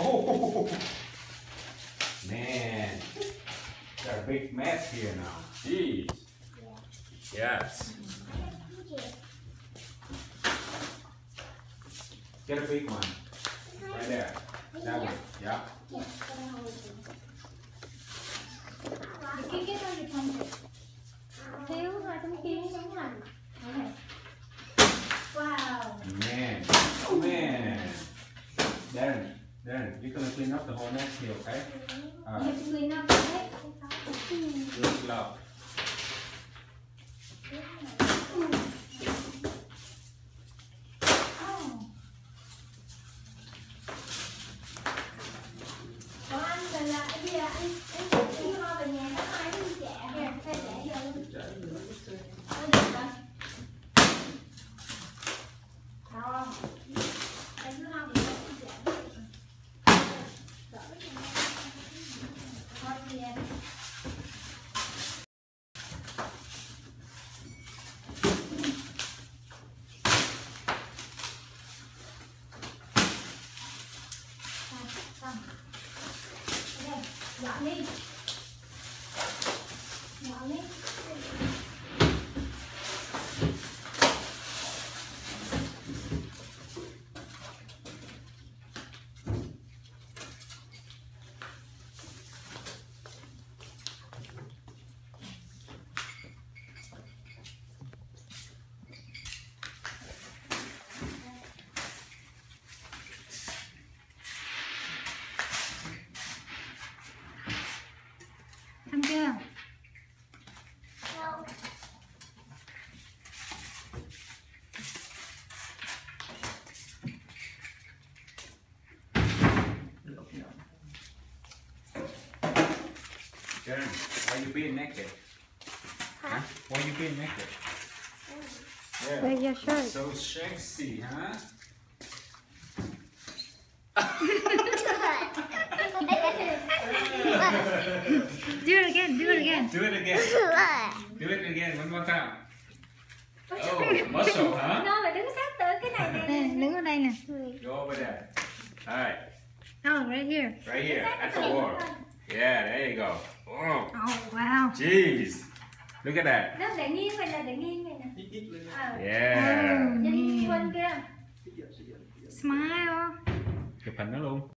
Oh, man, got a big mess here now. Jeez. Yes. Get a big one. Right there. That one. Yeah. Cái thôi thì không thiếu rồi trong kia đúng rồi. Wow. Man. Oh man. Darren, you're gonna clean up the whole nest here, okay? You have to clean up the head. Good luck. Dọn đi. Dọn đi. Ăn chưa? Darren, why you being naked? Huh? Why you being naked? Yeah. Where's your shirt? So sexy, huh? Do it again, do it again. Do it again. Do it again, one more time. Oh, muscle, huh? Nó phải đứng sát tới cái này nè. Đứng ở đây nè. Go over there. Alright. Oh, right here. Right here, at the wall. Yeah, there you go. Oh, Oh, wow. jeez. Look at that. Nó để nghiêng vậy là để nghiêng vậy nè. Yeah. Nhìn bên kia. Smile. Chụp hình nó luôn.